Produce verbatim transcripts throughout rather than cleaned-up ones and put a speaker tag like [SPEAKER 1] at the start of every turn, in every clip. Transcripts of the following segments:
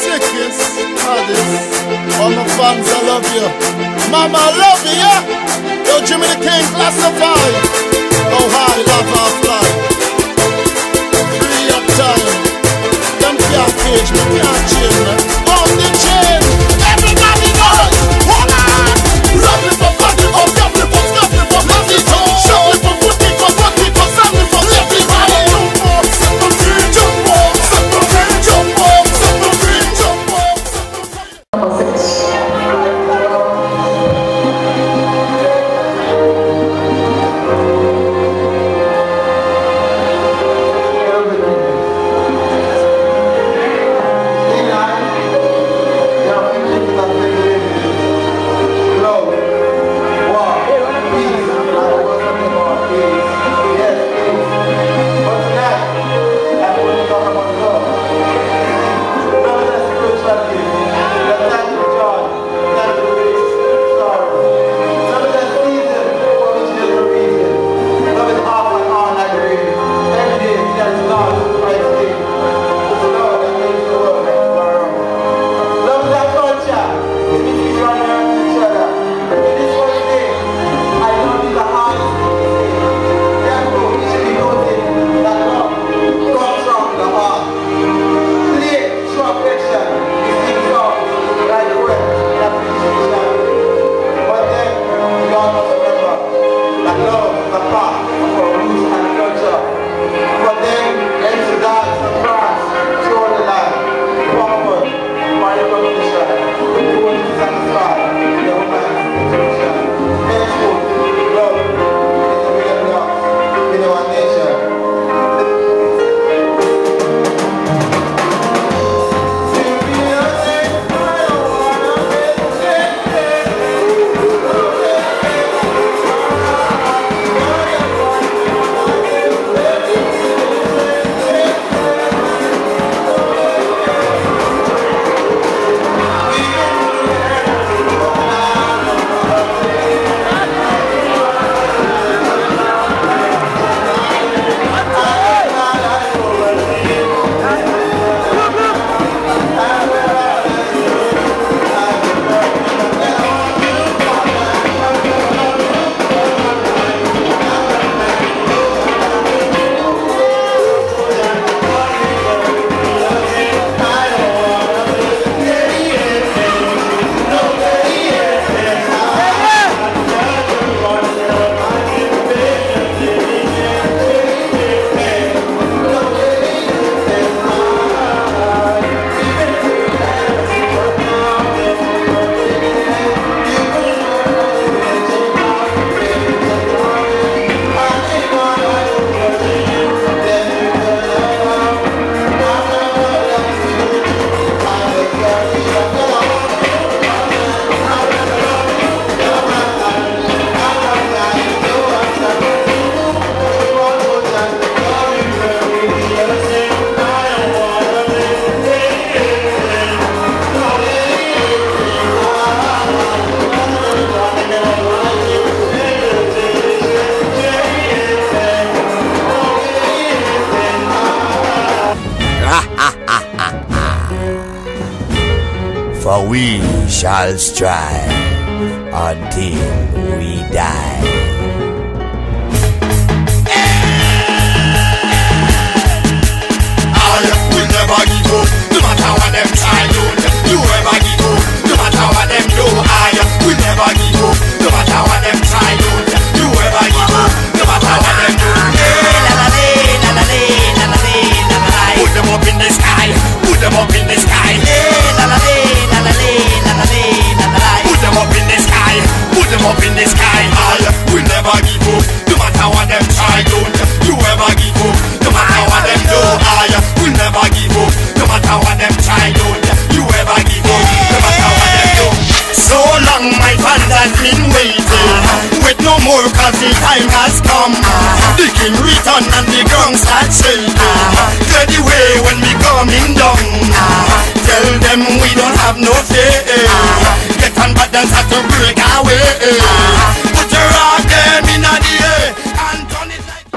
[SPEAKER 1] sickest, hottest. All my fans, I love you. Mama, I love you, yeah? Yo, Jimmy the King, classified. Oh, high, love, I fly. Free up time. Them can't cage me, can't chain me. On the chain. Everybody knows. Hold on. Love me for body, oh, love me for, love me for, love me for. Shove me for, put me for, put me for, send me for, let me for. Jump up, set me free, jump up, set me free, jump up, set me free, jump up, set me free. Number six.
[SPEAKER 2] For we shall strive until we die.
[SPEAKER 3] I will never give up, no matter what them try. Don't you ever give up, no matter what them do. I will never give up, no matter what them try. Don't you ever give up, no matter what them do. La la la la la la la la la. Put them up in the sky, put them up in the sky. La la la la la la la la. Put them up in the sky, put them up in the sky. I will never give up, no matter what them try. Don't you ever give up, no matter what them do. I will never give up, no matter what them try. Don't you ever give up, no matter what them do. So long my fans has been waiting, wait no more cause the time has come. The king return and the ground start shaking. Clear the way when we coming down. Tell them we don't have no fear. Get on but dance have to break away. Put your rock them in the air and turn it like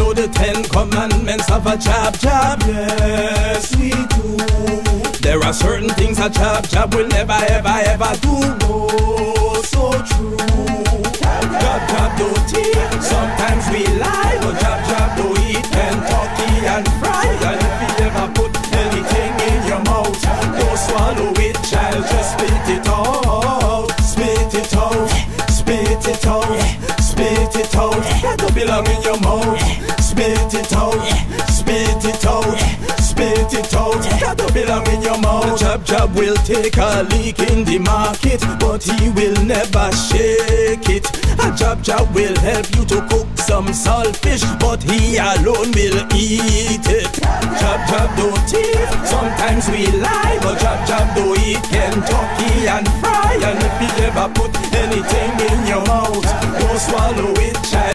[SPEAKER 4] know the Ten Commandments of a Jab Jab?
[SPEAKER 5] Yes, we do.
[SPEAKER 4] There are certain things a Jab Jab will never ever ever do.
[SPEAKER 5] Oh, so true.
[SPEAKER 4] Jab Jab don't cheat, sometimes we lie, but Jab Jab don't eat Kentucky and fry. And if you ever put anything in your mouth, don't swallow it, child, just spit it out. Spit it out, spit it out, spit it out. That don't belong in your mouth. Spit it out, spit it out, spit it out. That don't belong in your mouth. Jab Jab will take a leak in the market, but he will never shake it. A Jab Jab will help you to cook some saltfish, but he alone will eat it. Jab Jab don't cheat, sometimes we lie, but Jab Jab don't eat Kentucky and fry. And if he ever put anything in your mouth, don't swallow it, child.